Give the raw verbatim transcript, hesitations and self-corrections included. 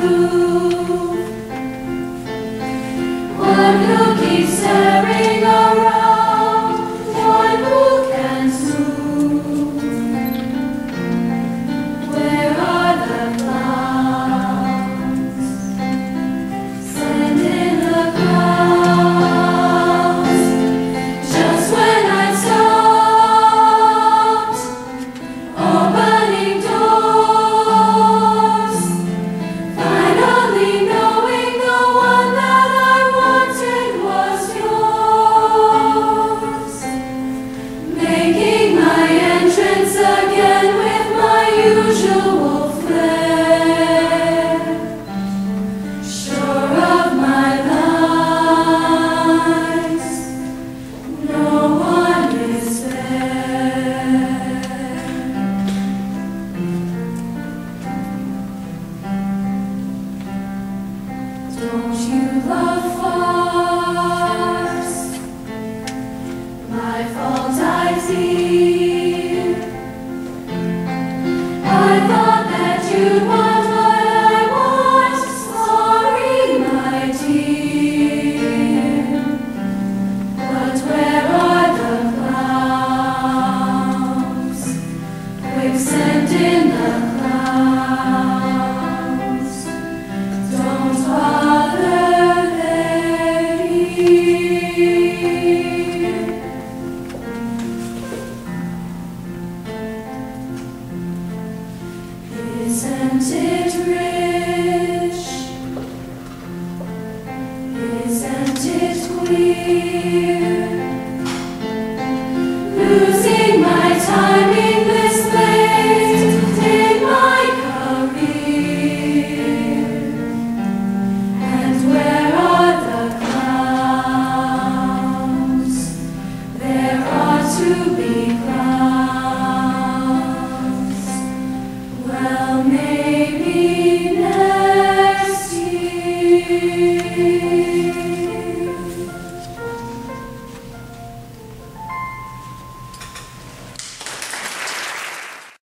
aloof, one who keeps staring around, one who can't move. Where are the clouds? Send in the clouds. Just when I stopped opening doors, finally knowing the one that I wanted was yours, making my entrance again with my usual flair, sure of my lies, no one is there. Don't you love farce? My fault, I see. I thought that you'd want what I want. Sorry, my dear. But where are the clouds? Quick, send in the clouds. Don't bother, they're here. Isn't it rich? Isn't it queer? Losing my time in this place in my career. And where are the clouds? There ought to be clouds. Well, maybe